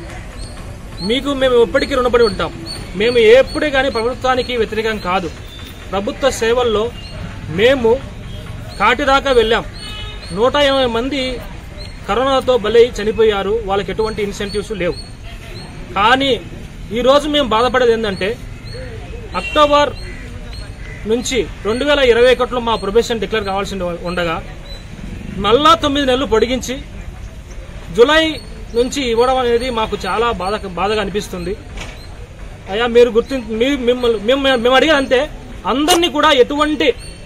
మీకు మేము ఎప్పటికీ రుణపడి ఉంటాం. మేము ఎప్పుడే కానీ ప్రభుత్వానికి వ్యతిరేకం కాదు. ప్రభుత్వ సేవల్లో మేము కాటిదాకా వెళ్ళాం. నూట యాభై మంది కరోనాతో బలై చనిపోయారు. వాళ్ళకి ఎటువంటి ఇన్సెంటివ్స్ లేవు. కానీ ఈరోజు మేము బాధపడేది ఏంటంటే, అక్టోబర్ నుంచి రెండు వేల ఇరవై ఒకటిలో మా ప్రొబేషన్ డిక్లేర్ కావాల్సి ఉండగా మళ్ళా తొమ్మిది నెలలు పొడిగించి జూలై నుంచి ఇవ్వడం అనేది మాకు చాలా బాధ బాధగా అనిపిస్తుంది. అయ్యా మీరు గుర్తి మిమ్మల్ని మేము మేము అడిగేదంటే అందరినీ కూడా ఎటువంటి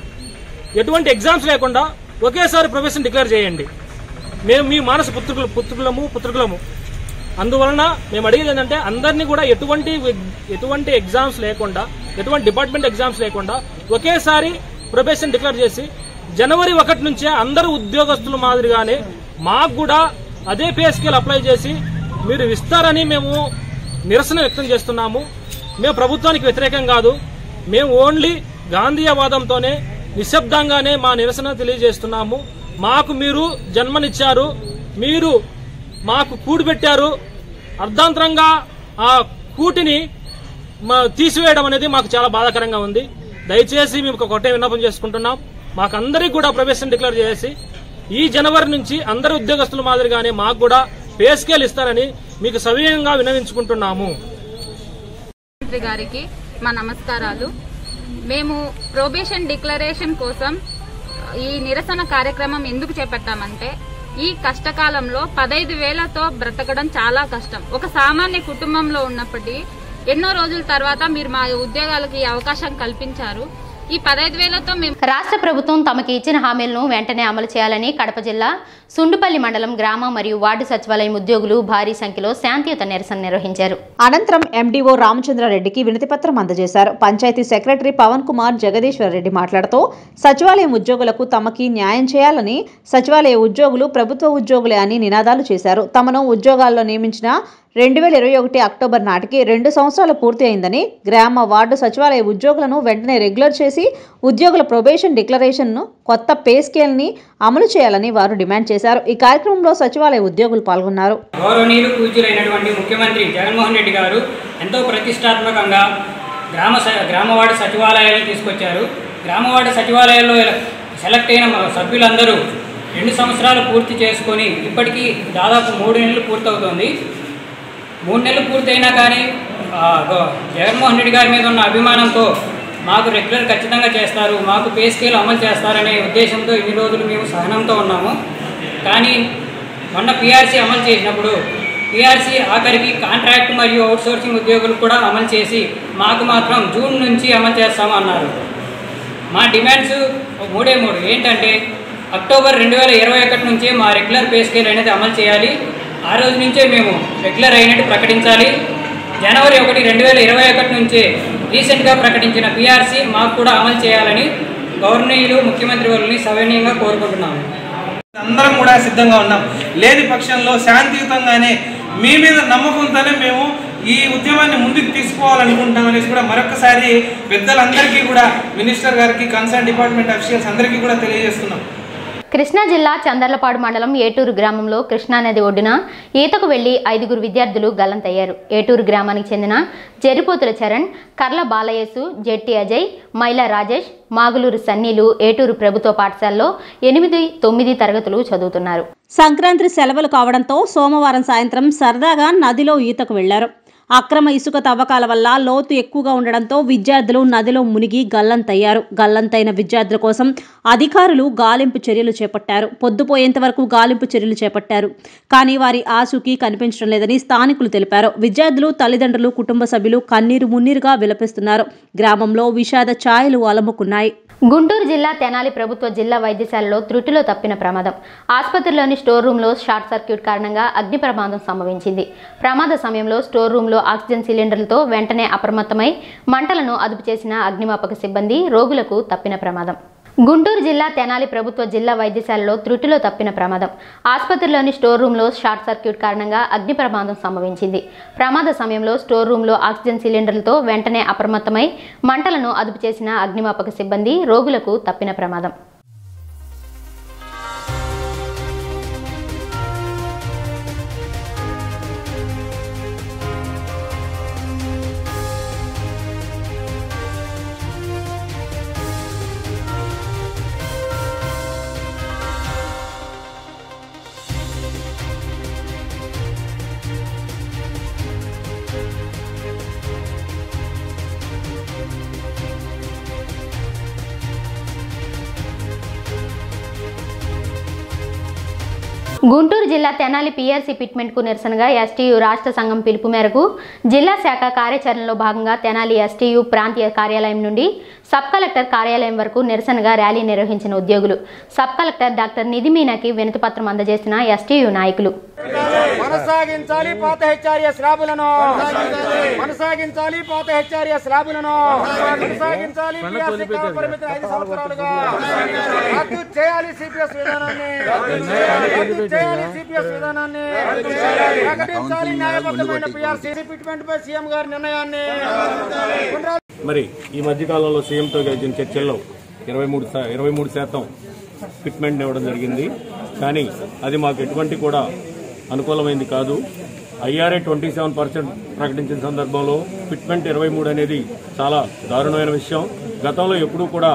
ఎటువంటి ఎగ్జామ్స్ లేకుండా ఒకేసారి ప్రొఫెషన్ డిక్లేర్ చేయండి. మేము మీ మానస పుత్రులు పుత్రులము పుత్రులము అందువలన మేము అడిగేది ఏంటంటే, అందరినీ కూడా ఎటువంటి ఎటువంటి ఎగ్జామ్స్ లేకుండా, ఎటువంటి డిపార్ట్మెంట్ ఎగ్జామ్స్ లేకుండా ఒకేసారి ప్రొఫెషన్ డిక్లేర్ చేసి జనవరి ఒకటి నుంచే అందరూ ఉద్యోగస్తుల మాదిరిగానే మాకు కూడా అదే పే స్కేల్ అప్లై చేసి మీరు ఇస్తారని మేము నిరసన వ్యక్తం చేస్తున్నాము. మేము ప్రభుత్వానికి వ్యతిరేకం కాదు. మేము ఓన్లీ గాంధీయవాదంతోనే నిశ్శబ్దంగానే మా నిరసన తెలియజేస్తున్నాము. మాకు మీరు జన్మనిచ్చారు, మీరు మాకు కూడిపెట్టారు. అర్ధాంతరంగా ఆ కూటిని తీసివేయడం అనేది మాకు చాలా బాధాకరంగా ఉంది. దయచేసి మేము ఒకటే విన్నపం చేసుకుంటున్నాం, మాకందరికీ కూడా ప్రొఫెషన్ డిక్లేర్ చేసి ఈ జనవరి నుంచి అందరు ఉద్యోగస్తుల మాదిరిగానే మాకు కూడా పే స్కేల్ ఇస్తారని మీకు సవినయంగా వినవించుకుంటున్నాము. ముఖ్యమంత్రి గారికి మా నమస్కారాలు. మేము ప్రొబేషన్ డిక్లరేషన్ కోసం ఈ నిరసన కార్యక్రమం ఎందుకు చేపట్టామంటే, ఈ కష్టకాలంలో పదైదు వేలతో బ్రతకడం చాలా కష్టం. ఒక సామాన్య కుటుంబంలో ఉన్నప్పటికీ ఎన్నో రోజుల తర్వాత మీరు మా ఉద్యోగాలకు ఈ అవకాశం కల్పించారు. ఈ పదైదు వేలతో మేము రాష్ట్ర ప్రభుత్వం తమకి ఇచ్చిన హామీలను వెంటనే అమలు చేయాలని కడప జిల్లా సుండుపల్లి మండలం గ్రామ మరియు వార్డు సచివాలయం ఉద్యోగులు భారీ సంఖ్యలో శాంతియుత నిరసన నిర్వహించారు. అనంతరం ఎండీఓ రామచంద్రారెడ్డికి వినతిపత్రం అందజేశారు. పంచాయతీ సెక్రటరీ పవన్ కుమార్ జగదీశ్వర్ రెడ్డి మాట్లాడుతూ సచివాలయం ఉద్యోగులకు తమకి న్యాయం చేయాలని, సచివాలయ ఉద్యోగులు ప్రభుత్వ ఉద్యోగులే అని నినాదాలు చేశారు. తమను ఉద్యోగాల్లో నియమించిన రెండు వేల ఇరవై ఒకటి అక్టోబర్ నాటికి రెండు సంవత్సరాలు పూర్తి అయిందని, గ్రామ వార్డు సచివాలయ ఉద్యోగులను వెంటనే రెగ్యులర్ చేసి ఉద్యోగుల ప్రొబేషన్ డిక్లరేషన్ను, కొత్త పే స్కేల్ని అమలు చేయాలని వారు డిమాండ్ చేశారు. ఈ కార్యక్రమంలో సచివాలయ ఉద్యోగులు పాల్గొన్నారు. గౌరవనీయులు పూజ్యులైనటువంటి ముఖ్యమంత్రి జగన్మోహన్ రెడ్డి గారు ఎంతో ప్రతిష్టాత్మకంగా గ్రామ గ్రామవార్డు సచివాలయాలను తీసుకొచ్చారు. గ్రామవార్డు సచివాలయాల్లో సెలెక్ట్ అయిన సభ్యులందరూ రెండు సంవత్సరాలు పూర్తి చేసుకొని ఇప్పటికీ దాదాపు మూడు నెలలు పూర్తవుతోంది. మూడు నెలలు పూర్తయినా కానీ జగన్మోహన్ రెడ్డి గారి మీద ఉన్న అభిమానంతో మాకు రెగ్యులర్ ఖచ్చితంగా చేస్తారు, మాకు పే స్కేల్ అమలు చేస్తారనే ఉద్దేశంతో ఇన్ని రోజులు మేము సహనంతో ఉన్నాము. కానీ మొన్న పీఆర్సీ అమలు చేసినప్పుడు పీఆర్సీ ఆఖరికి కాంట్రాక్ట్ మరియు అవుట్సోర్సింగ్ ఉద్యోగులు కూడా అమలు చేసి మాకు మాత్రం జూన్ నుంచి అమలు చేస్తాము అన్నారు. మా డిమాండ్స్ మూడే మూడు ఏంటంటే, అక్టోబర్ రెండు వేల ఇరవై ఒకటి నుంచే మా రెగ్యులర్ పే స్కేల్ అనేది అమలు చేయాలి. ఆ రోజు నుంచే మేము రెగ్యులర్ అయినట్టు ప్రకటించాలి. జనవరి ఒకటి రెండు వేల ఇరవై ఒకటి నుంచే రీసెంట్గా ప్రకటించిన పీఆర్సీ మాకు కూడా అమలు చేయాలని గవర్నీయులు ముఖ్యమంత్రి వారిని సవినయంగా కోరుకుంటున్నాము. అందరం కూడా సిద్ధంగా ఉన్నాం. లేని పక్షంలో శాంతియుతంగానే మీ మీద నమ్మకంతోనే మేము ఈ ఉద్యమాన్ని ముందుకు తీసుకోవాలనుకుంటాం అనేసి కూడా మరొకసారి పెద్దలందరికీ కూడా, మినిస్టర్ గారికి, కన్సర్న్ డిపార్ట్మెంట్ అఫీషియల్స్ అందరికీ కూడా తెలియజేస్తున్నాం. కృష్ణా జిల్లా చందర్లపాడు మండలం ఏటూరు గ్రామంలో కృష్ణానది ఒడ్డున ఈతకు వెళ్లి ఐదుగురు విద్యార్థులు గల్లంతయ్యారు. ఏటూరు గ్రామానికి చెందిన జరిపోతుల చరణ్, కర్ల బాలయేసు, జెట్టి అజయ్, మైలా రాజేష్, మాగులూరు సన్నీలు ఏటూరు ప్రభుత్వ పాఠశాలలో ఎనిమిది తొమ్మిది తరగతులు చదువుతున్నారు. సంక్రాంతి సెలవులు కావడంతో సోమవారం సాయంత్రం సరదాగా నదిలో ఈతకు వెళ్లారు. అక్రమ ఇసుక తవ్వకాల వల్ల లోతు ఎక్కువగా ఉండడంతో విద్యార్థులు నదిలో మునిగి గల్లంతయ్యారు. గల్లంతైన విద్యార్థుల కోసం అధికారులు గాలింపు చర్యలు చేపట్టారు. పొద్దుపోయేంత వరకు గాలింపు చర్యలు చేపట్టారు. కానీ వారి ఆచూకీ కనిపించడం లేదని స్థానికులు తెలిపారు. విద్యార్థులు, తల్లిదండ్రులు, కుటుంబ సభ్యులు కన్నీరు మున్నీరుగా విలపిస్తున్నారు. గ్రామంలో విషాద ఛాయలు అలముకున్నాయి. గుంటూరు జిల్లా తెనాలి ప్రభుత్వ జిల్లా వైద్యశాలలో త్రుటిలో తప్పిన ప్రమాదం. ఆసుపత్రిలోని స్టోర్ రూమ్లో షార్ట్ సర్క్యూట్ కారణంగా అగ్ని ప్రమాదం సంభవించింది. ప్రమాద సమయంలో స్టోర్ రూమ్లో ఆక్సిజన్ సిలిండర్లతో వెంటనే అప్రమత్తమై మంటలను అదుపు చేసిన అగ్నిమాపక సిబ్బంది రోగులకు తప్పిన ప్రమాదం. గుంటూరు జిల్లా తెనాలి ప్రభుత్వ జిల్లా వైద్యశాలలో త్రుటిలో తప్పిన ప్రమాదం. ఆసుపత్రిలోని స్టోర్ రూమ్లో షార్ట్ సర్క్యూట్ కారణంగా అగ్ని ప్రమాదం సంభవించింది. ప్రమాద సమయంలో స్టోర్ రూమ్లో ఆక్సిజన్ సిలిండర్లతో వెంటనే అప్రమత్తమై మంటలను అదుపు చేసిన అగ్నిమాపక సిబ్బంది రోగులకు తప్పిన ప్రమాదం. గుంటూరు జిల్లా తెనాలి పీఆర్సీ పిట్మెంట్కు నిరసనగా ఎస్టీయూ రాష్ట్ర సంఘం పిలుపు మేరకు జిల్లా శాఖ కార్యాచరణలో భాగంగా తెనాలి ఎస్టీయూ ప్రాంతీయ కార్యాలయం నుండి సబ్ కలెక్టర్ కార్యాలయం వరకు నిరసనగా ర్యాలీ నిర్వహించిన ఉద్యోగులు, సబ్ కలెక్టర్ డాక్టర్ నిధి మీనాకి వినతిపత్రం అందజేసిన ఎస్టీయూ నాయకులు. కొనసాగించాలి పాత హెచ్ఆర్ఎస్ ల్యాబులను, కొనసాగించాలి పాత హెచ్ఆర్ఎస్ ల్యాబులను, కొనసాగించాలి పీఆర్సీ కాల పరిమితిని ఐదు సంవత్సరాలుగా రద్దు చేయాలి. సిపిఎస్ విధానాన్ని రద్దు చేయాలి. సిపిఎస్ విధానాన్ని ప్రకటించాలి. న్యాయబద్ధమైన పీఆర్సీ పిట్మెంట్ పై సీఎం గారి నిర్ణయాన్ని. మరి ఈ మధ్యకాలంలో సీఎంతో జరిగిన చర్చల్లో ఇరవై మూడు ఇరవై మూడు శాతం ఫిట్మెంట్ ఇవ్వడం జరిగింది. కానీ అది మాకు ఎటువంటి కూడా అనుకూలమైంది కాదు. ఐఆర్ఏ ట్వంటీ సెవెన్ పర్సెంట్ ప్రకటించిన సందర్భంలో ఫిట్మెంట్ ఇరవై మూడు అనేది చాలా దారుణమైన విషయం. గతంలో ఎప్పుడూ కూడా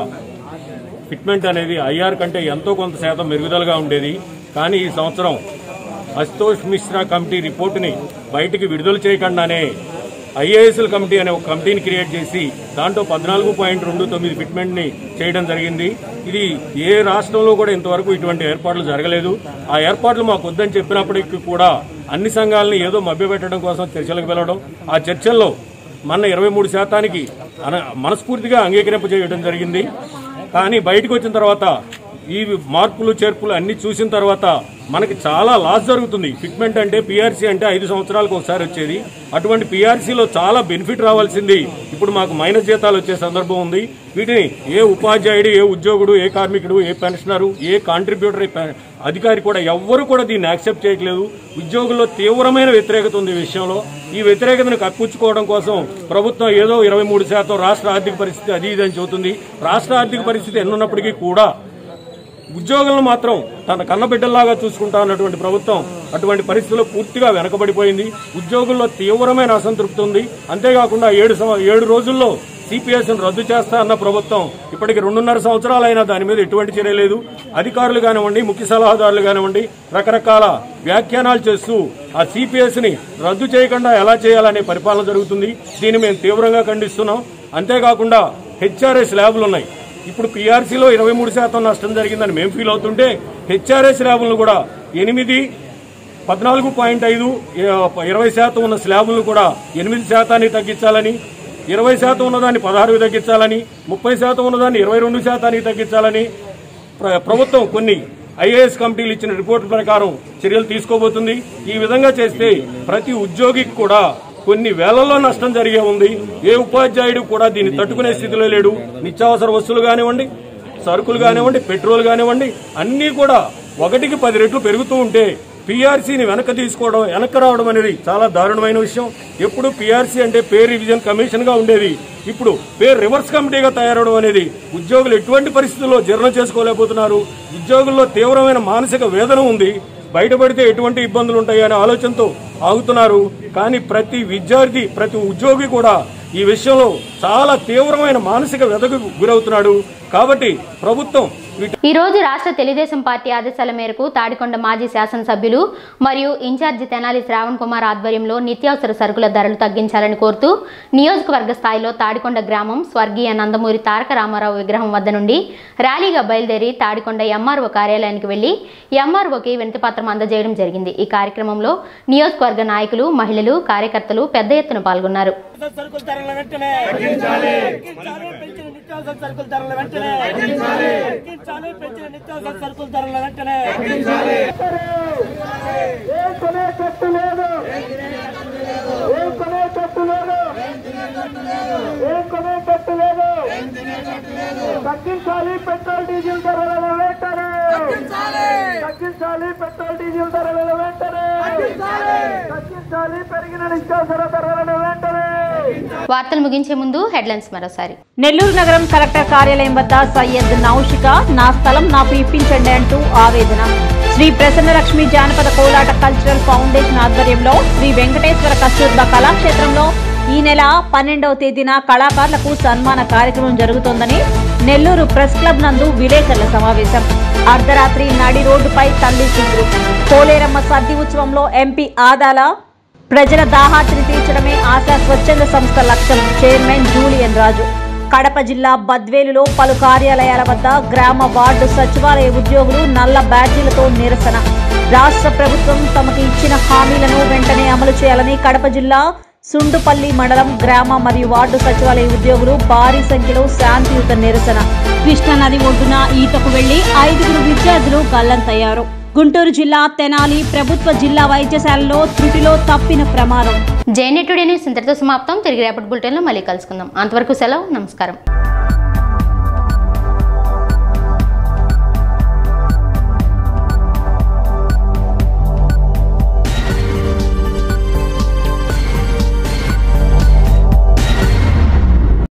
ఫిట్మెంట్ అనేది ఐఆర్ కంటే ఎంతో కొంత శాతం మెరుగుదలగా ఉండేది. కానీ ఈ సంవత్సరం అశుతోష్ మిశ్రా కమిటీ రిపోర్టుని బయటికి విడుదల చేయకుండానే ఐఏఎస్ఎల్ కమిటీ అనే ఒక కమిటీని క్రియేట్ చేసి దాంట్లో పద్నాలుగు పాయింట్ రెండు తొమ్మిది ఫిట్మెంట్ ని చేయడం జరిగింది. ఇది ఏ రాష్ట్రంలో కూడా ఇంతవరకు ఇటువంటి ఏర్పాట్లు జరగలేదు. ఆ ఏర్పాట్లు మాకు వద్దని చెప్పినప్పటికీ కూడా అన్ని సంఘాలని ఏదో మభ్యపెట్టడం కోసం చర్చలకు వెళ్లడం, ఆ చర్చల్లో మన ఇరవై మూడు శాతానికి మనస్ఫూర్తిగా అంగీకరింప చేయడం జరిగింది. కానీ బయటకు వచ్చిన తర్వాత ఈ మార్పులు చేర్పులు అన్ని చూసిన తర్వాత మనకి చాలా లాస్ జరుగుతుంది. ఫిట్మెంట్ అంటే పీఆర్సీ అంటే ఐదు సంవత్సరాలకు ఒకసారి వచ్చేది. అటువంటి పీఆర్సీలో చాలా బెనిఫిట్ రావాల్సింది ఇప్పుడు మాకు మైనస్ జీతాలు వచ్చే సందర్భం ఉంది. వీటిని ఏ ఉపాధ్యాయుడు, ఏ ఉద్యోగుడు, ఏ కార్మికుడు, ఏ పెన్షనరు, ఏ కాంట్రిబ్యూటర్ అధికారి కూడా ఎవ్వరూ కూడా దీన్ని యాక్సెప్ట్ చేయట్లేదు. ఉద్యోగుల్లో తీవ్రమైన వ్యతిరేకత ఉంది ఈ విషయంలో. ఈ వ్యతిరేకతను కప్పించుకోవడం కోసం ప్రభుత్వం ఏదో ఇరవై మూడు శాతం రాష్ట్ర ఆర్థిక పరిస్థితి అది ఇది అని చెబుతుంది. రాష్ట్ర ఆర్థిక పరిస్థితి ఎన్నున్నప్పటికీ కూడా ఉద్యోగులను మాత్రం తన కన్నబిడ్డల్లాగా చూసుకుంటా అన్నటువంటి ప్రభుత్వం అటువంటి పరిస్థితుల్లో పూర్తిగా వెనకబడిపోయింది. ఉద్యోగుల్లో తీవ్రమైన అసంతృప్తి ఉంది. అంతేకాకుండా ఏడు ఏడు రోజుల్లో సిపిఎస్ రద్దు చేస్తా అన్న ప్రభుత్వం ఇప్పటికి రెండున్నర సంవత్సరాలైనా దాని మీద ఎటువంటి చర్య లేదు. అధికారులు కానివ్వండి, ముఖ్య సలహాదారులు కానివ్వండి రకరకాల వ్యాఖ్యానాలు చేస్తూ ఆ సిపిఎస్ ని రద్దు చేయకుండా ఎలా చేయాలనే పరిపాలన జరుగుతుంది. దీన్ని మేము తీవ్రంగా ఖండిస్తున్నాం. అంతేకాకుండా హెచ్ఆర్ఎస్ ల్యాబులు ఉన్నాయి. ఇప్పుడు పీఆర్సీలో ఇరవై మూడు శాతం నష్టం జరిగిందని మేము ఫీల్ అవుతుంటే హెచ్ఆర్ఎస్ స్లాబులను కూడా ఎనిమిది పద్నాలుగు పాయింట్ ఐదు ఇరవై శాతం ఉన్న స్లాబులను కూడా ఎనిమిది శాతాన్ని తగ్గించాలని, ఇరవై శాతం ఉన్నదాన్ని పదహారుకి తగ్గించాలని, ముప్పై శాతం ఉన్నదాన్ని ఇరవై రెండు శాతానికి తగ్గించాలని ప్రభుత్వం కొన్ని ఐఏఎస్ కమిటీలు ఇచ్చిన రిపోర్టు ప్రకారం చర్యలు తీసుకోబోతుంది. ఈ విధంగా చేస్తే ప్రతి ఉద్యోగికి కూడా కొన్ని వేలలో నష్టం జరిగే ఉంది. ఏ ఉపాధ్యాయుడు కూడా దీన్ని తట్టుకునే స్థితిలో లేడు. నిత్యావసర వస్తువులు కానివ్వండి, సరుకులు కానివ్వండి, పెట్రోల్ కానివ్వండి అన్నీ కూడా ఒకటికి పది రెట్లు పెరుగుతూ ఉంటే పీఆర్సీని వెనక తీసుకోవడం వెనక రావడం అనేది చాలా దారుణమైన విషయం. ఎప్పుడు పీఆర్సీ అంటే పే రివిజన్ కమిషన్ గా ఉండేది, ఇప్పుడు పే రివర్స్ కమిటీగా తయారవడం అనేది ఉద్యోగులు ఎటువంటి పరిస్థితుల్లో జీర్ణం చేసుకోలేకపోతున్నారు. ఉద్యోగుల్లో తీవ్రమైన మానసిక వేదన ఉంది. బయటపడితే ఎటువంటి ఇబ్బందులు ఉంటాయనే ఆలోచనతో ఆగుతున్నారు. కానీ ప్రతి విద్యార్థి ప్రతి ఉద్యోగి కూడా ఈ విషయంలో చాలా తీవ్రమైన మానసిక వ్యధకు గురవుతున్నాడు. కాబట్టి ప్రభుత్వం ఈ రోజు రాష్ట్ర తెలుగుదేశం పార్టీ ఆదేశాల మేరకు తాడికొండ మాజీ శాసనసభ్యులు మరియు ఇన్ఛార్జి తెనాలి శ్రావణ్ కుమార్ ఆధ్వర్యంలో నిత్యావసర సరుకుల ధరలు తగ్గించాలని కోరుతూ నియోజకవర్గ స్థాయిలో తాడికొండ గ్రామం స్వర్గీయ నందమూరి తారక రామారావు విగ్రహం వద్ద నుండి ర్యాలీగా బయలుదేరి తాడికొండ ఎంఆర్ఓ కార్యాలయానికి వెళ్లి ఎంఆర్ఓకి వినతిపత్రం అందజేయడం జరిగింది. ఈ కార్యక్రమంలో నియోజకవర్గ నాయకులు, మహిళలు, కార్యకర్తలు పెద్ద ఎత్తున పాల్గొన్నారు. తగ్గించాలి పెట్రోల్ డీజిల్ ధరలను వెంటనే తగ్గించాలి పెట్రోల్ డీజిల్ ధరలను వెంటనే తగ్గించాలి పెరిగిన నిత్యావసర ధరలను వెంటనే. వార్తలు ముగించే ముందు హెడ్లైన్స్ మరోసారి. నెల్లూరు నగరం కలెక్టర్ కార్యాలయం వద్ద సయ్యద్ నౌషిక నా స్థలం నాకు ఇప్పించండి అంటూ ఆవేదన. శ్రీ ప్రసన్నలక్ష్మి జానపద కోలాట కల్చరల్ ఫౌండేషన్ ఆధ్వర్యంలో శ్రీ వెంకటేశ్వర కస్తూర్బా కళాక్షేత్రంలో ఈ నెల పన్నెండవ తేదీన కళాకారులకు సన్మాన కార్యక్రమం జరుగుతోందని నెల్లూరు ప్రెస్ క్లబ్ నందు విలేకరుల సమావేశం. అర్ధరాత్రి నడి రోడ్డుపై తల్లి సింగులు. పోలేరమ్మ సద్ది ఉత్సవంలో ఎంపీ ఆదాల ప్రజల దాహార్తిని తీర్చడమే ఆశా స్వచ్ఛంద సంస్థ లక్ష్యం. చైర్మన్ జూలియన్ రాజు. కడప జిల్లా బద్వేలులో పలు కార్యాలయాల వద్ద గ్రామ వార్డు సచివాలయ ఉద్యోగులు నల్ల బ్యాడ్జీలతో నిరసన. రాష్ట్ర ప్రభుత్వం తమకు ఇచ్చిన హామీలను వెంటనే అమలు చేయాలని కడప జిల్లా సుండుపల్లి మండలం గ్రామ మరియు వార్డు సచివాలయ ఉద్యోగులు భారీ సంఖ్యలో శాంతియుత నిరసన. కృష్ణా నది ఒడ్డున ఈతకు వెళ్లి ఐదుగురు విద్యార్థులు గల్లంతయ్యారు. గుంటూరు జిల్లా తెనాలి ప్రభుత్వ జిల్లా వైద్యశాలలో త్రుటిలో తప్పిన ప్రమాదం. జేఎన్ఏ టుడే న్యూస్ ఇంతటితో సమాప్తం. తిరిగి రేపటి బులెటిన్లో మళ్ళీ కలుసుకుందాం. అంతవరకు సెలవు, నమస్కారం.